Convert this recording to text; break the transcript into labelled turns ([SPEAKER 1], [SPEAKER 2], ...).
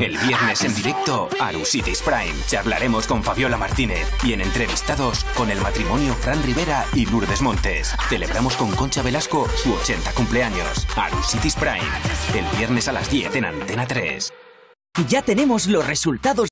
[SPEAKER 1] El viernes en directo, Arusitis Prime. Charlaremos con Fabiola Martínez y en entrevistados con el matrimonio Fran Rivera y Lourdes Montes. Celebramos con Concha Velasco su 80 cumpleaños. Arusitis Prime. El viernes a las 10 en Antena 3.
[SPEAKER 2] Ya tenemos los resultados